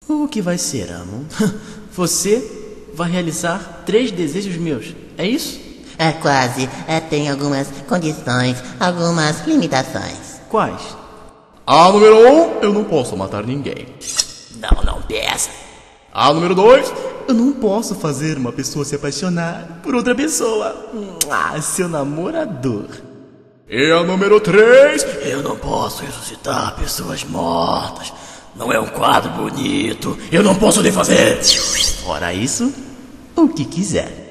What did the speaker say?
O que vai ser, Amon? Você vai realizar 3 desejos meus, é isso? É quase. Tem algumas condições, algumas limitações. Quais? A número 1, eu não posso matar ninguém. Não peça. A número 2, Eu não posso fazer uma pessoa se apaixonar por outra pessoa. Seu namorador. e a número 3, Eu não posso ressuscitar pessoas mortas. Não é um quadro bonito. Eu não posso nem fazer. Fora isso, o que quiser.